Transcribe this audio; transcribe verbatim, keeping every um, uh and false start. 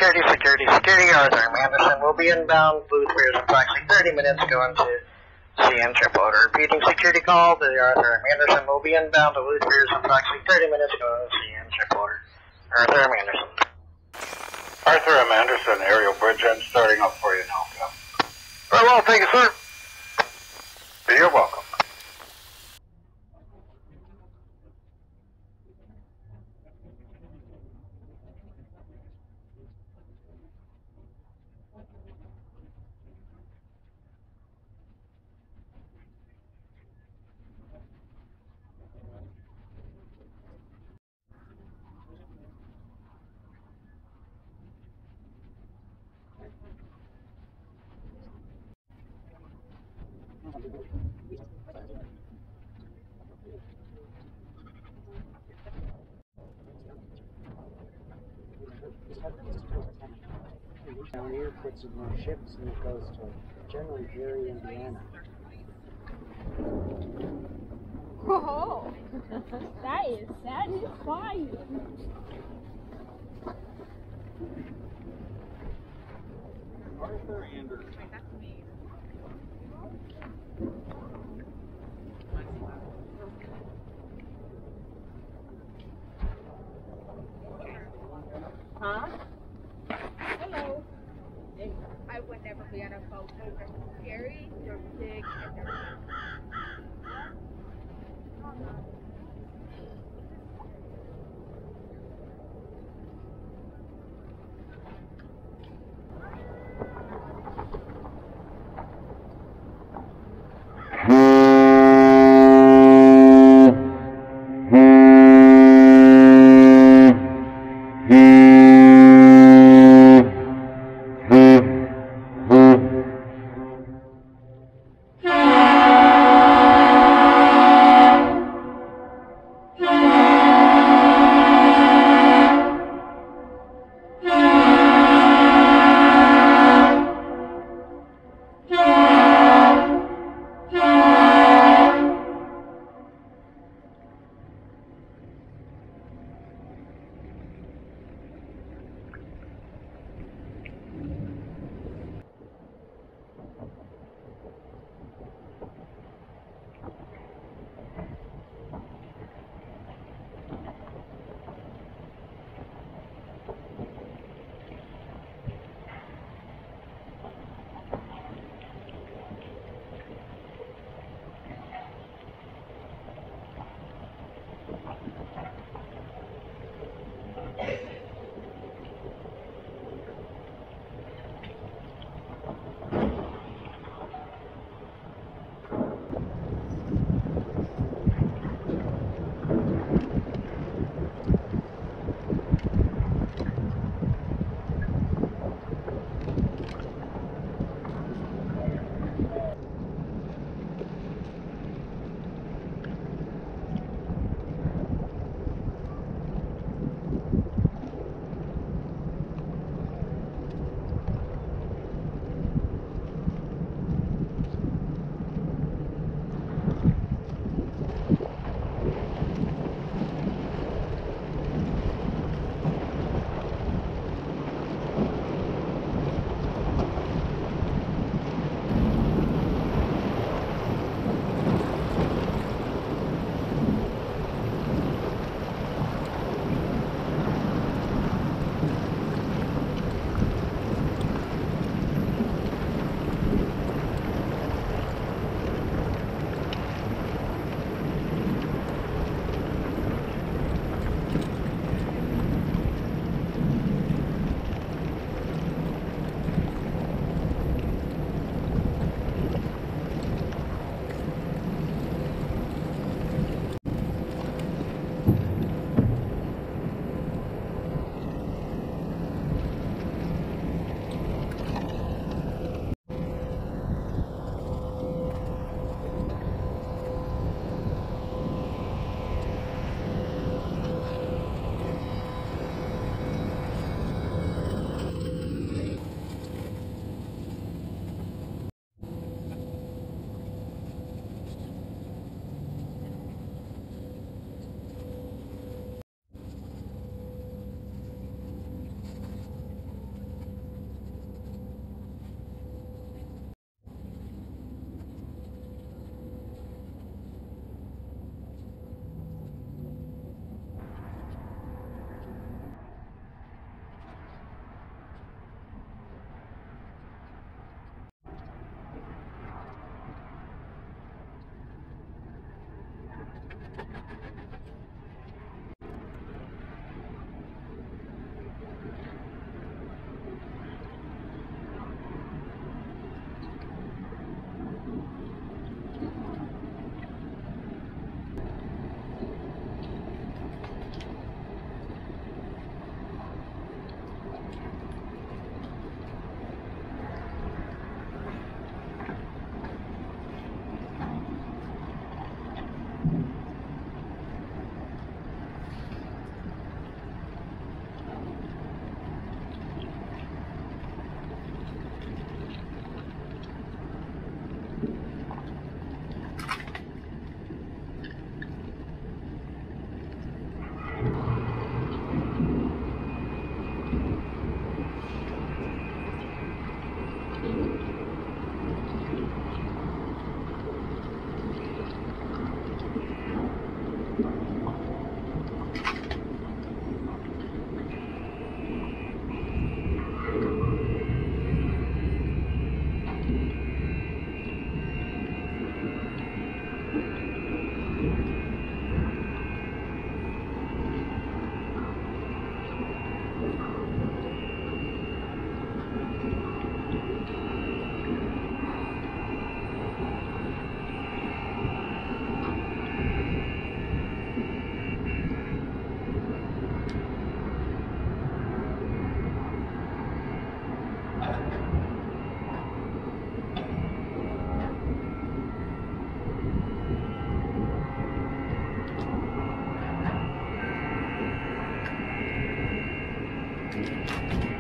security, security, security. Arthur Anderson will be inbound. Duluth Bears approximately thirty minutes going to C N triple order. Repeating security call to the Arthur Anderson will be inbound. Duluth Bears approximately thirty minutes going to C N triple order. Arthur Anderson. Arthur M. Anderson, aerial bridge end starting up for you now. Very well, thank you, sir. You're welcome. Down here puts some more ships and it goes to generally Gary, Indiana. Oh, that is satisfying. Arthur Anderson. Huh? Hello. I would never be on a boat. They're scary, they're big, and they're... Hmm. Mm-hmm.